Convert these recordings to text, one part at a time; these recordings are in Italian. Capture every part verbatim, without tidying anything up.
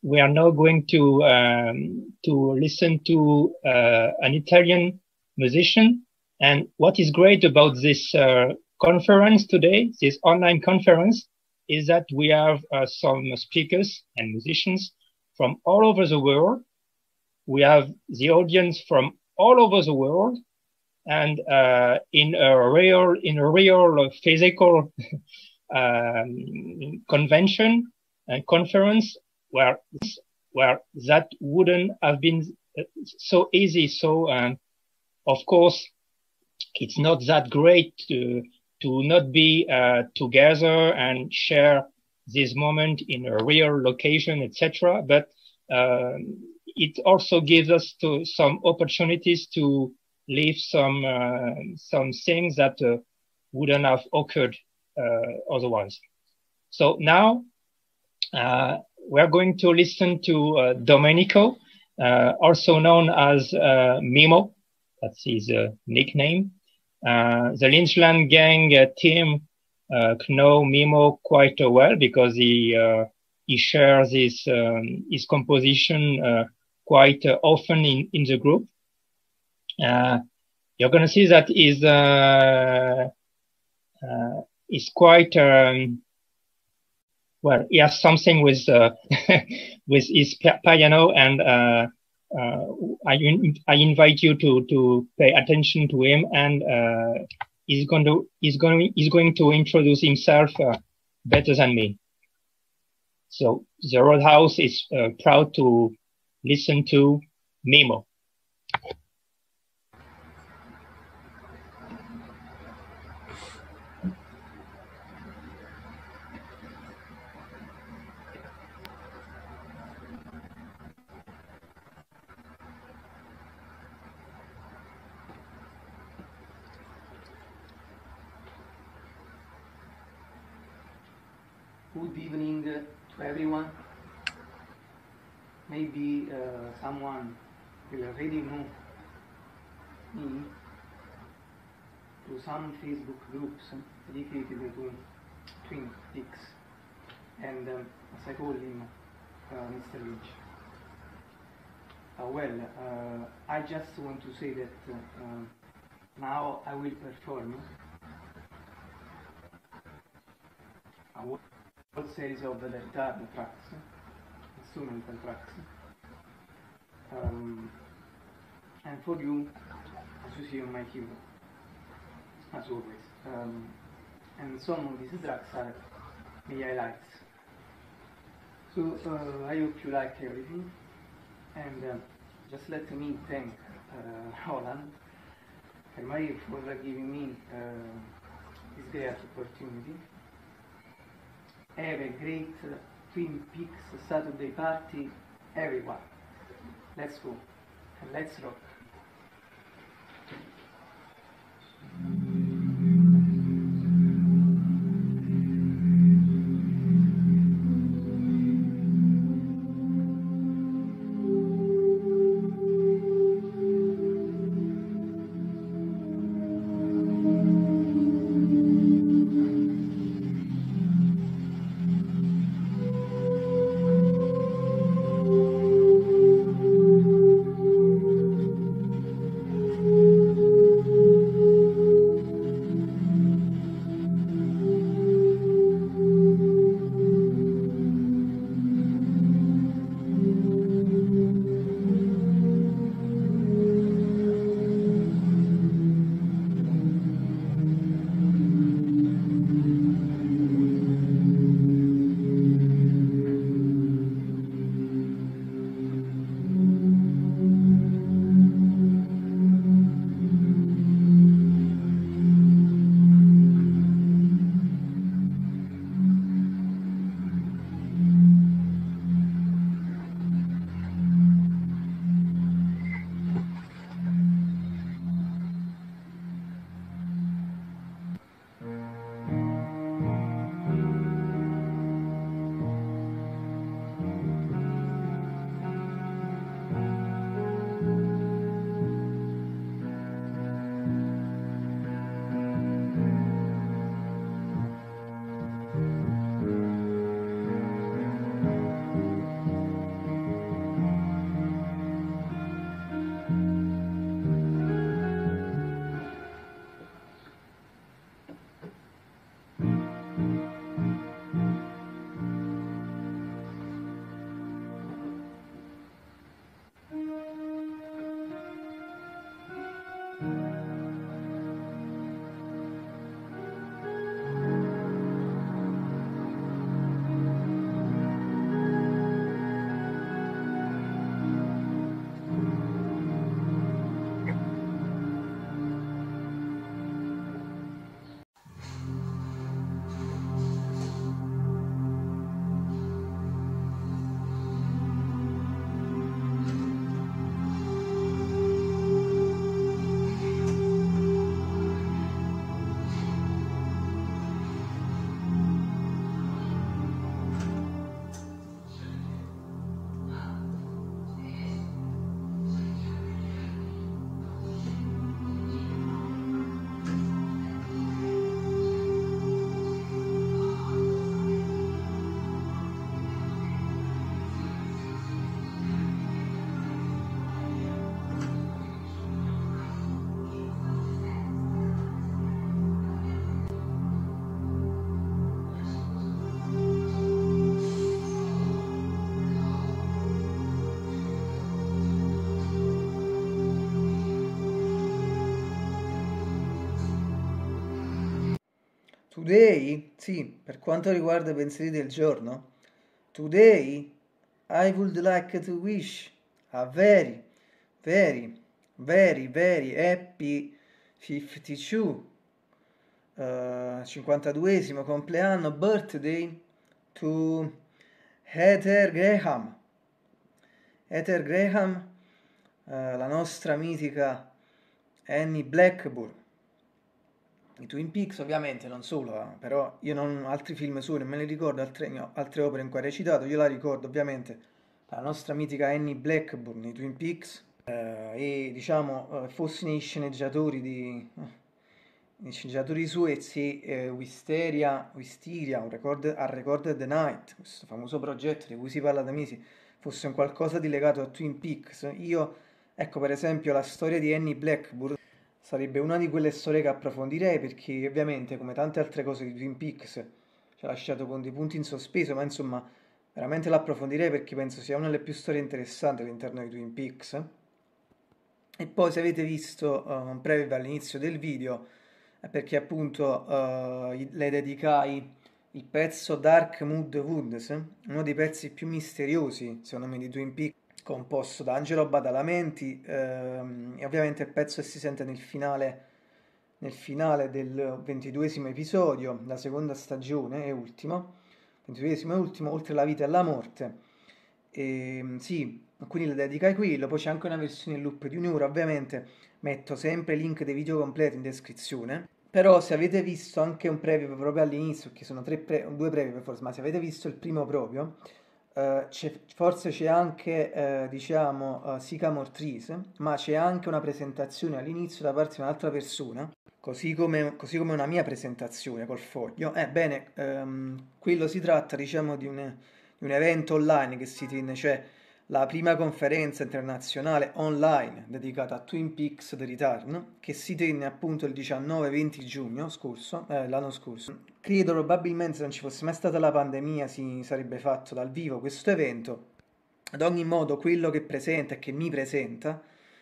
we are now going to um, to listen to uh, an Italian musician. And what is great about this uh, conference today, this online conference, is that we have uh, some speakers and musicians from all over the world. We have the audience from all over the world, and uh, in a real, in a real physical um, convention and conference, where where that wouldn't have been so easy. So, um, of course, it's not that great to to not be uh, together and share this moment in a real location, et cetera. But um, it also gives us to some opportunities to live some uh, some things that uh, wouldn't have occurred uh, otherwise. So now uh, we're going to listen to uh, Domenico, uh, also known as uh, Mimo. That's his uh, nickname. Uh, the Lynchland Gang uh, team uh, know Mimo quite uh, well because he uh, he shares his um, his composition uh, quite uh, often in in the group. Uh, you're going to see that is uh, uh, is quite um, well. He has something with uh, with his piano, and uh, uh, I I invite you to to pay attention to him, and uh, he's going to he's going he's going to introduce himself uh, better than me. So the Roadhouse is uh, proud to listen to Mimo. Good evening uh, to everyone. Maybe uh, someone will already know me through some Facebook groups dedicated to Twin Peaks, and um, as I call him, uh, Mister Lynch. Uh, well, uh, I just want to say that uh, uh, now I will perform a whole series of the guitar tracks, instrumental tracks, um, and for you, as you see on my keyboard, as always. Um, and some of these tracks are my highlights. So uh, I hope you like everything, and uh, just let me thank uh, Roland and Marie for giving me uh, this great opportunity. Have a great uh, Twin Peaks Saturday party, everyone. Let's go and let's rock. Today, sì, per quanto riguarda i pensieri del giorno, today I would like to wish a very, very, very, very happy cinquantadue, uh, cinquantaduesimo compleanno, birthday to Heather Graham. Heather Graham, uh, la nostra mitica Annie Blackburn. I Twin Peaks ovviamente, non solo, eh, però io non altri film suoi non me ne ricordo, altre, no, altre opere in cui ha recitato, io la ricordo ovviamente la nostra mitica Annie Blackburn, i Twin Peaks, eh, e diciamo, eh, fossi nei sceneggiatori di... Eh, nei sceneggiatori suoi, sì, eh, Wisteria, Wisteria, un record, a Recorded the Night, questo famoso progetto di cui si parla da mesi, fosse un qualcosa di legato a Twin Peaks. Io, ecco per esempio la storia di Annie Blackburn, sarebbe una di quelle storie che approfondirei perché ovviamente come tante altre cose di Twin Peaks ci ha lasciato con dei punti in sospeso, ma insomma veramente l'approfondirei perché penso sia una delle più storie interessanti all'interno di Twin Peaks. E poi se avete visto uh, un preview all'inizio del video è perché appunto uh, le dedicai il pezzo Dark Mood Woods, uno dei pezzi più misteriosi secondo me di Twin Peaks, composto da Angelo Badalamenti, ehm, e ovviamente il pezzo che si sente nel finale, nel finale del ventiduesimo episodio, la seconda stagione e ultimo, ventiduesimo e ultimo, Oltre la vita e la morte. E, sì, quindi le dedicai quello, poi c'è anche una versione in loop di un'ora, ovviamente metto sempre i link dei video completi in descrizione. Però se avete visto anche un preview proprio all'inizio, che sono tre pre- due preview forse, ma se avete visto il primo proprio, eh, c'è- forse c'è anche, eh, diciamo, eh, Sycamore Trees, ma c'è anche una presentazione all'inizio da parte di un'altra persona, così come, così come una mia presentazione col foglio. Ebbene, ehm, quello si tratta, diciamo, di un, di un evento online che si tiene, cioè la prima conferenza internazionale online dedicata a Twin Peaks The Return, che si tenne appunto il diciannove venti giugno scorso, eh, l'anno scorso. Credo probabilmente se non ci fosse mai stata la pandemia si sarebbe fatto dal vivo questo evento. Ad ogni modo, quello che presenta e che mi presenta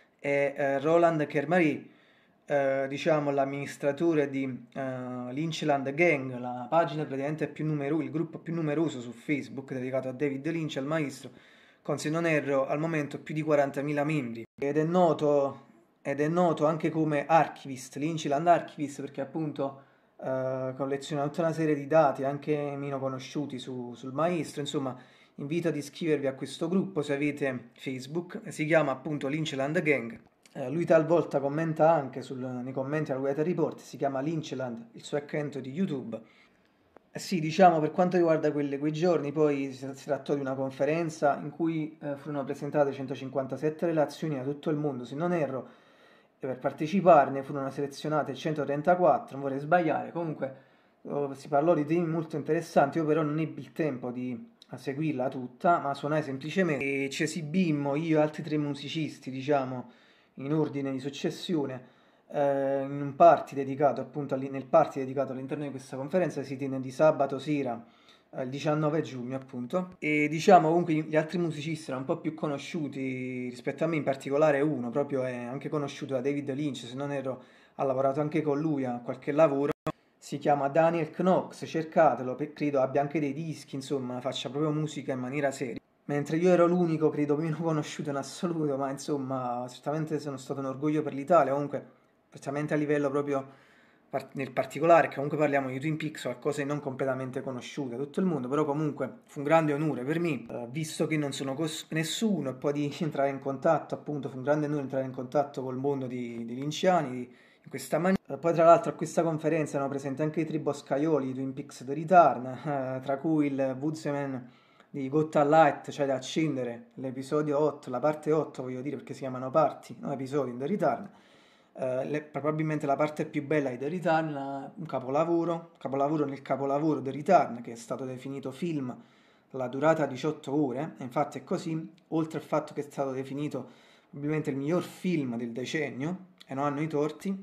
è eh, Roland Kermary, eh, diciamo l'amministratore di eh, Lynchland Gang, la pagina praticamente più numerosa, il gruppo più numeroso su Facebook dedicato a David Lynch, al maestro, con, se non erro, al momento più di quarantamila membri. Ed è noto, ed è noto anche come archivist, Lynchland Archivist, perché appunto eh, colleziona tutta una serie di dati anche meno conosciuti su- sul maestro. Insomma, invito ad iscrivervi a questo gruppo se avete Facebook, si chiama appunto Lynchland Gang. Eh, lui talvolta commenta anche sul- nei commenti al Weather Report, si chiama Lynchland, il suo account di YouTube. Eh sì, diciamo per quanto riguarda quelle- quei giorni, poi si, si trattò di una conferenza in cui eh, furono presentate centocinquantasette relazioni da tutto il mondo, se non erro, e per parteciparne furono selezionate centotrentaquattro, non vorrei sbagliare, comunque oh, si parlò di temi molto interessanti, io però non ebbi il tempo di a seguirla tutta, ma suonai semplicemente e ci esibimmo io e altri tre musicisti, diciamo, in ordine di successione, eh, in un party dedicato appunto alli- nel party dedicato all'interno di questa conferenza si tiene di sabato sera, eh, il diciannove giugno appunto, e diciamo comunque gli altri musicisti erano un po' più conosciuti rispetto a me, in particolare uno proprio è anche conosciuto da David Lynch, se non ero ha lavorato anche con lui a qualche lavoro, si chiama Daniel Knox, cercatelo, pe- credo abbia anche dei dischi, insomma faccia proprio musica in maniera seria. Mentre io ero l'unico, credo, meno conosciuto in assoluto, ma insomma, certamente sono stato un orgoglio per l'Italia, comunque, specialmente a livello proprio par- nel particolare, che comunque parliamo di Twin Peaks, qualcosa di non completamente conosciuto da tutto il mondo, però comunque fu un grande onore per me, eh, visto che non sono cos- nessuno, e poi di entrare in contatto, appunto, fu un grande onore entrare in contatto col mondo di, di Linciani, di- in questa maniera. Eh, Poi tra l'altro a questa conferenza erano presenti anche i tre boscaioli di Twin Peaks The Return, eh, tra cui il Woodsman di Gotta Light, cioè da accendere, l'episodio otto, la parte otto voglio dire perché si chiamano parti, no episodi in The Return. Eh, le- probabilmente la parte più bella di The Return, la- un capolavoro, capolavoro nel capolavoro The Return, che è stato definito film la durata diciotto ore, e infatti è così, oltre al fatto che è stato definito probabilmente il miglior film del decennio, e non hanno i torti.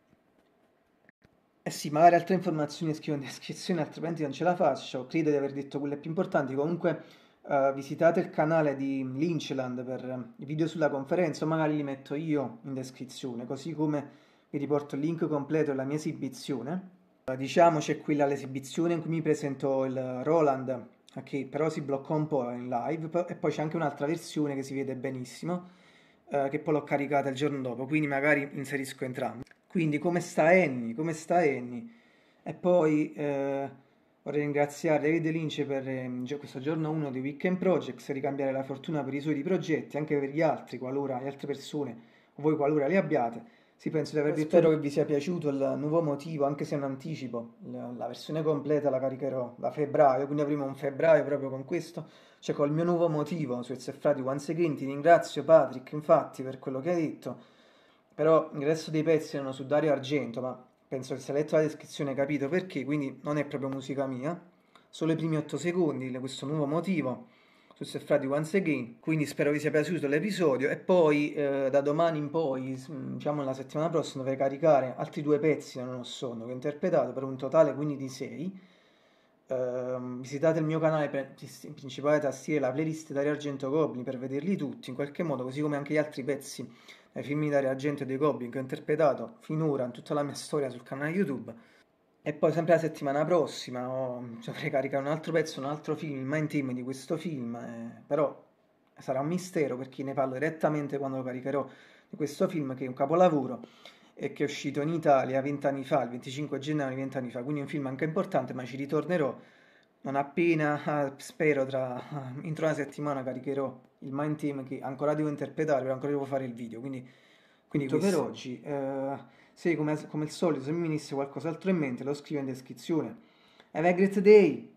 Eh sì, magari altre informazioni scrivo in descrizione, altrimenti non ce la faccio. Credo di aver detto quelle più importanti. Comunque, eh, visitate il canale di Lynchland per eh, i video sulla conferenza, o magari li metto io in descrizione, così come vi riporto il link completo della mia esibizione. Diciamo c'è quella l'esibizione in cui mi presento il Roland, che però si blocca un po' in live, e poi c'è anche un'altra versione che si vede benissimo, eh, che poi l'ho caricata il giorno dopo, quindi magari inserisco entrambi. Quindi come sta Annie? Come sta Annie? E poi eh, vorrei ringraziare David Lynch per eh, questo giorno uno di Weekend Projects, ricambiare la fortuna per i suoi progetti, anche per gli altri, qualora le altre persone, o voi qualora li abbiate. Sì, penso di avervi Spero che vi sia piaciuto il nuovo motivo, anche se è un anticipo. La, la versione completa la caricherò da febbraio, quindi avremo un febbraio proprio con questo, cioè col mio nuovo motivo su Ezio e Frati Once Again. Ti ringrazio Patrick, infatti, per quello che hai detto, però il resto dei pezzi erano su Dario Argento, ma penso che se hai letto la descrizione hai capito perché, quindi non è proprio musica mia, solo i primi otto secondi, questo nuovo motivo su Ezio e Frati Once Again, quindi spero vi sia piaciuto l'episodio e poi eh, da domani in poi, s- diciamo la settimana prossima, dovrei caricare altri due pezzi Non ho sonno che ho interpretato per un totale quindi di sei. Ehm, visitate il mio canale pre- in principale tastiere, la playlist Dario Argento Goblin per vederli tutti in qualche modo, così come anche gli altri pezzi dai film di Dario Argento e dei Goblin che ho interpretato finora in tutta la mia storia sul canale YouTube. E poi sempre la settimana prossima ho, dovrei caricare un altro pezzo, un altro film, il main team di questo film, eh, però sarà un mistero perché ne parlo direttamente quando lo caricherò di questo film che è un capolavoro e che è uscito in Italia vent'anni fa, il venticinque gennaio di vent'anni fa, quindi è un film anche importante, ma ci ritornerò non appena, ah, spero tra ah, entro una settimana caricherò il main team che ancora devo interpretare, però ancora devo fare il video, quindi, quindi tutto per oggi. Eh, se come, come al solito se mi venisse qualcos'altro in mente lo scrivo in descrizione. Have a great day!